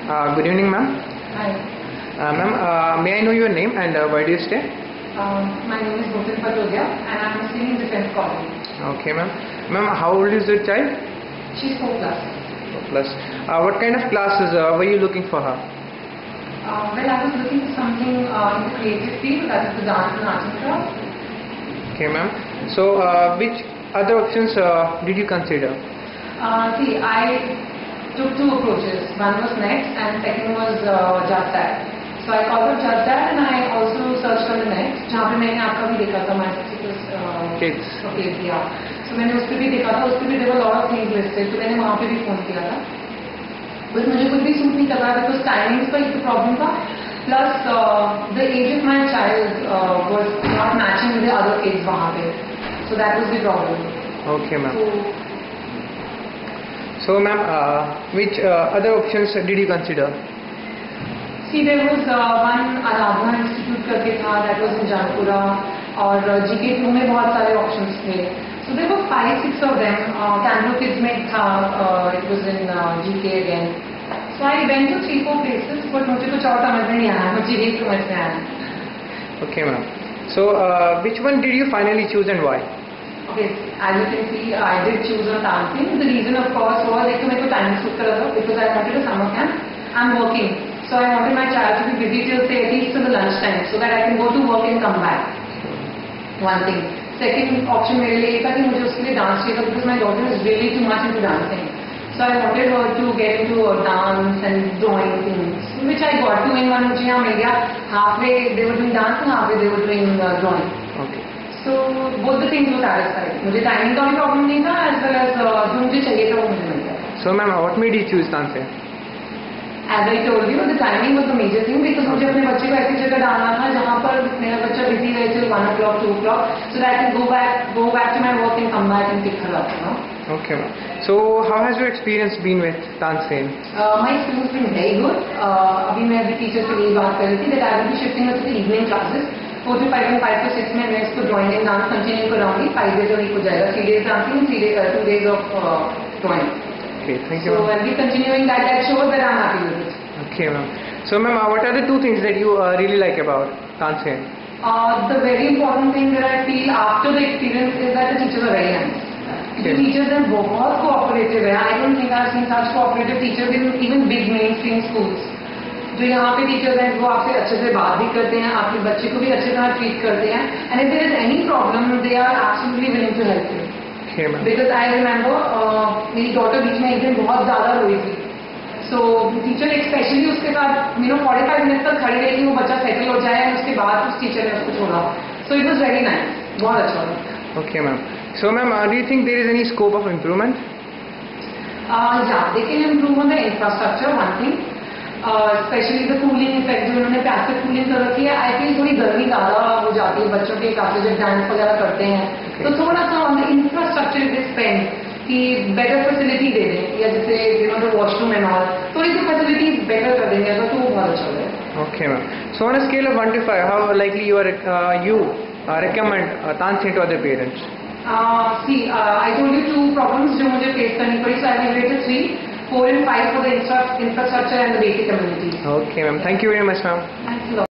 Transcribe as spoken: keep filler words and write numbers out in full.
Uh, good evening, ma'am. Hi. Uh, ma'am, uh, may I know your name and uh, where do you stay? Um, my name is Nutan and I am staying in Defense College. Okay, ma'am. Ma'am, how old is your child? She's four plus. four plus. Uh, what kind of classes uh, were you looking for her? Uh, well, I was looking for something uh, in the creative field, that is the dance and arts class. Okay, ma'am. So, uh, which other options uh, did you consider? Uh, see, I took two approaches. One was Next and second was uh, Just That. So I called up Just That and I also searched on the Next, जहाँ पे मैंने आपका भी देखा था, my sister's uh, Kids. Okay, yeah. So मैंने उस पे भी देखा था, उस पे भी there were a lot of things listed, तो मैंने वहाँ पे भी फोन किया था. But मुझे कुछ भी सूट नहीं कर रहा because timings का एक प्रॉब्लम था. Plus uh, the age of my child uh, was not matching with the other kids वहाँ पे. So that was the problem. Okay, ma'am. So, So, ma'am, uh, which uh, other options did you consider? see, there was uh, one Aradhana Institute करके था, that was in Janpura, और uh, G K two में बहुत सारे options थे. So there were five, six of them. Uh, Canberra Kids में था, uh, it was in uh, G K again. So I went to three, four places, but मुझे कुछ और समझ में नहीं आया, मुझे यही समझ में आया. Okay, ma'am. So, uh, which one did you finally choose and why? Okay, as you can see, I did choose on dancing. The reason, of course, was like मेरे को time suit कर रहा था because I wanted a summer camp. I'm working, so I wanted my child to be busy till say at least till the lunch time, so that I can go to work and come back. One thing. Second option मेरे लिए था कि मुझे उसके लिए dance चाहिए था because my daughter is really too much into dancing. So I wanted her to get into a dance and drawing things, which I got to in one मुझे यहाँ मिल गया. Halfway they were doing dance and halfway they were doing uh, drawing. Okay. So both the things were satisfied. मुझे timing का भी problem नहीं था, as well as uh, जो मुझे चाहिए था वो मुझे मिल गया. So, ma'am, what made you choose Tansen? As I told you, the timing was the major thing because मुझे अपने बच्चे को ऐसी जगह डालना था जहाँ पर मेरा बच्चा busy रहे till one o'clock, two o'clock, so that I can go back, go back to my work and come back and pick her up. You know. Okay, ma'am. So, how has your experience been with Tansen? Uh, my experience has been very good. Uh, अभी मैं अभी teacher से यही बात कर रही थी that I will be shifting her to the evening classes. Four to five and five to six में मैं इसको drawing and dance continue कराऊंगी. Five days a week हो जाएगा. Three days dancing, three days, uh, two days of uh, drawing. Okay, thank you. So I'll be continuing that. That shows that I'm happy with it. Okay, ma'am. So, ma'am, uh, what are the two things that you uh, really like about Tansen? Uh, the very important thing that I feel after the experience is that the teachers are very nice. The teachers are बहुत cooperative है. I don't think I've seen such cooperative teachers in even big mainstream schools. जो यहाँ पे teachers हैं वो आपसे अच्छे से बात भी करते हैं, आपके बच्चे को भी अच्छे तरह treat करते हैं. And if there is any problem, they are absolutely willing to help you. Okay, ma'am. Because I remember uh, मेरी daughter बीच में एक दिन बहुत ज़्यादा रोई थी. So teacher especially उसके साथ you know forty-five minutes तक खड़ी रही, वो बच्चा settle हो जाए और उसके बाद उस teacher ने उसको छोड़ा. So it was very nice. बहुत अच्छा था. Okay, ma'am. So, ma'am, uh, do you think there is any scope of improvement? Uh, yeah, they can improve on the infrastructure, one thing. Uh, especially the cooling effect जो उन्होंने passive cooling कर रखी है. I feel थोड़ी गर्मी ज़्यादा हो जाती है बच्चों के काफी जब डांस वगैरह करते हैं. तो थोड़ा सा on the infrastructure they spend कि better facility दे दें या जैसे you know the washroom and all. थोड़ी सी facilities better कर देंगे तो वो बहुत अच्छा होगा. Okay, ma'am. So, on a scale of one to five, how likely you are uh, you uh, recommend uh, Tansen to other parents? Uh, see, uh, I told you two problems जो मुझे face करनी पड़ी, so I will rate it three, four and five for the infra infrastructure and the basic amenities. Okay, ma'am. Thank you very much, ma'am. Thanks a lot.